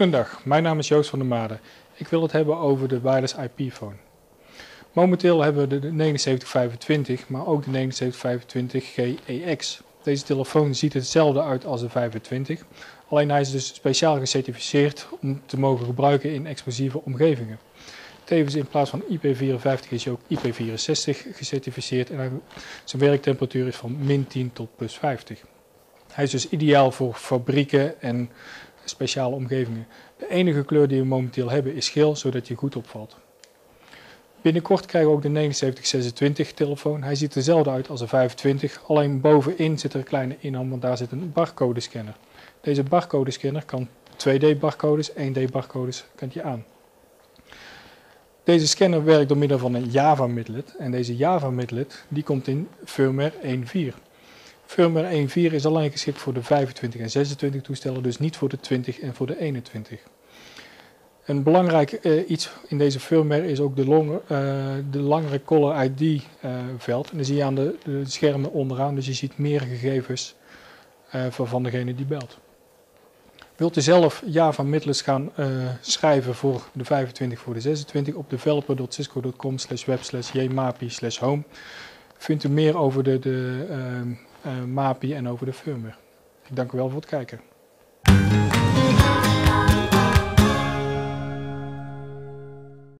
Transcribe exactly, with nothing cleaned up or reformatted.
Goedendag, mijn naam is Joost van der Made. Ik wil het hebben over de wireless I P-phone. Momenteel hebben we de negenenzeventig vijfentwintig, maar ook de negenenzeventig vijfentwintig G E X. Deze telefoon ziet hetzelfde uit als de vijfentwintig, alleen hij is dus speciaal gecertificeerd om te mogen gebruiken in explosieve omgevingen. Tevens in plaats van I P vierenvijftig is hij ook I P vierenzestig gecertificeerd en zijn werktemperatuur is van min tien tot plus vijftig. Hij is dus ideaal voor fabrieken en speciale omgevingen. De enige kleur die we momenteel hebben is geel, zodat je goed opvalt. Binnenkort krijgen we ook de negenenzeventig zesentwintig telefoon. Hij ziet hetzelfde uit als de vijfentwintig, alleen bovenin zit er een kleine inham, want daar zit een barcode scanner. Deze barcode scanner kan twee D barcodes, één D barcodes kent je aan. Deze scanner werkt door middel van een Java midlet en deze Java midlet die komt in firmware één punt vier. Firmware één punt vier is alleen geschikt voor de vijfentwintig en zesentwintig toestellen, dus niet voor de twintig en voor de eenentwintig. Een belangrijk uh, iets in deze firmware is ook de, long, uh, de langere caller I D uh, veld. En dat zie je aan de, de schermen onderaan, dus je ziet meer gegevens uh, van, van degene die belt. Wilt u zelf Java midlets gaan uh, schrijven voor de vijfentwintig, voor de zesentwintig op developer punt cisco punt com slash web slash jmapi slash home vindt u meer over de, de uh, uh, M A P I en over de firmware. Ik dank u wel voor het kijken.